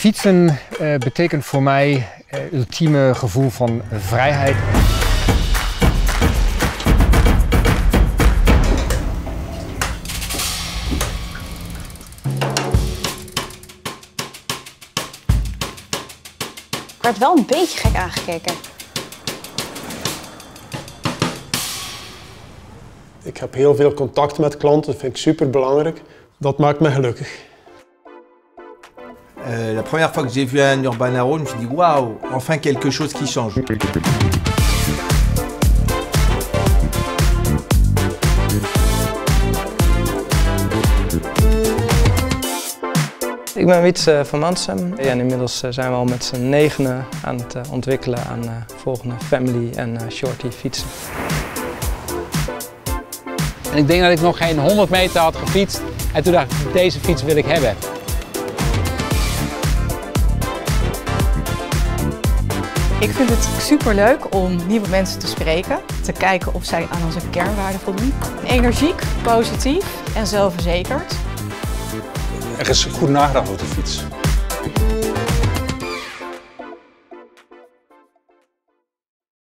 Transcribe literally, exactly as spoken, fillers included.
Fietsen uh, betekent voor mij uh, ultieme gevoel van vrijheid. Ik werd wel een beetje gek aangekeken. Ik heb heel veel contact met klanten, dat vind ik super belangrijk. Dat maakt me gelukkig. Euh, la première fois que j'ai vu un Urban Arrow, je me suis dit waouh, enfin quelque chose qui change. Ik ben Wietse van Mansum en inmiddels zijn we al met z'n negenen aan het ontwikkelen aan uh, volgende family en uh, shorty fietsen. En ik denk dat ik nog geen honderd meter had gefietst en toen dacht ik, deze fiets wil ik hebben. Ik vind het superleuk om nieuwe mensen te spreken, te kijken of zij aan onze kernwaarden voldoen. Energiek, positief en zelfverzekerd. Er is goed nagedacht over de fiets.